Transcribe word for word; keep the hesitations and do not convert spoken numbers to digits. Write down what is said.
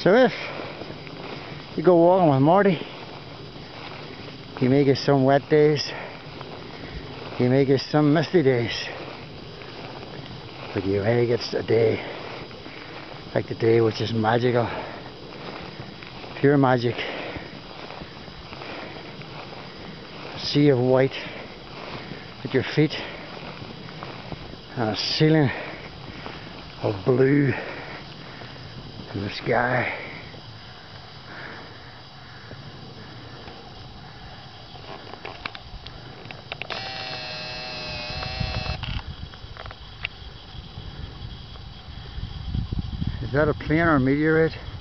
So if you go walking with Marty, you may get some wet days, you may get some misty days, but you may get a day like today, which is magical, pure magic. A sea of white at your feet and a ceiling of blue in the sky. Is that a plane or a meteorite?